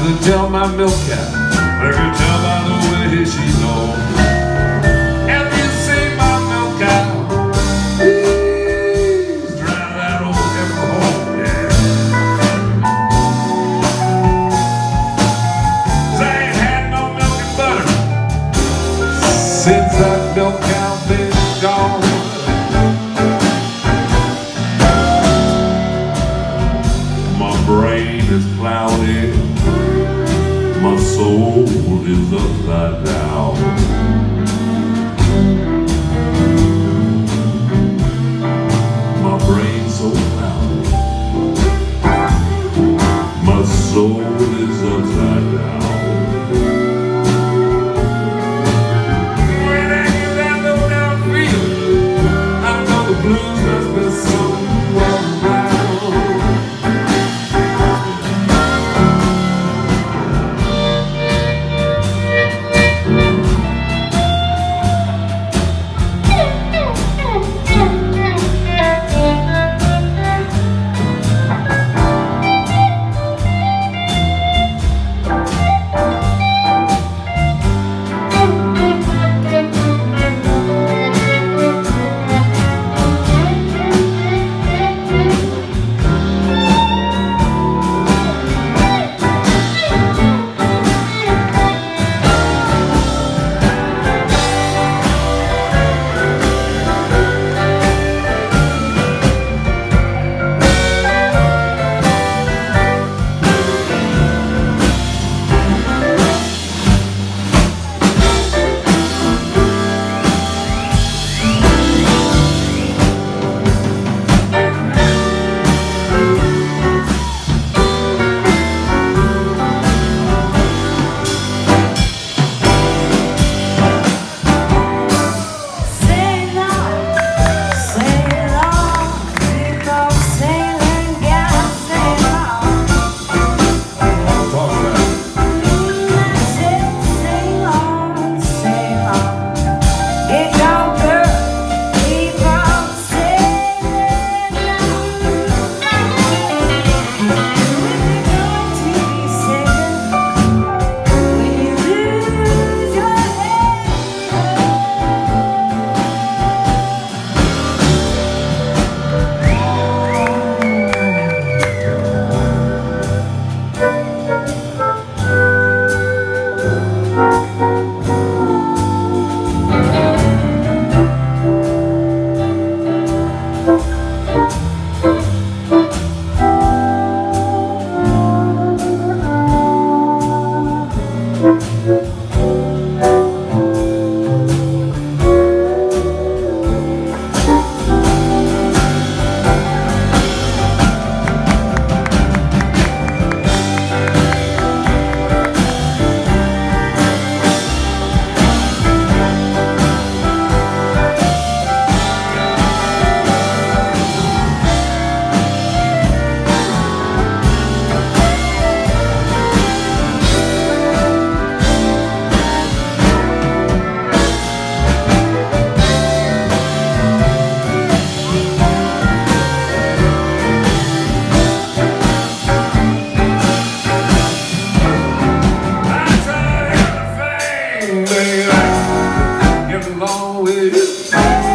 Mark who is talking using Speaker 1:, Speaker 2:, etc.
Speaker 1: could tell my milk cow, I could tell by the way she goes. If you see my milk cow, please drive that old heifer home, yeah. 'Cause I ain't had no milk and butter since that milk cow been gone. My brain is clouded, my soul is upside down. My brain's so clouded, my soul is upside down. When I get that low down feeling, I know the blues must be somewhere around. Get along with you.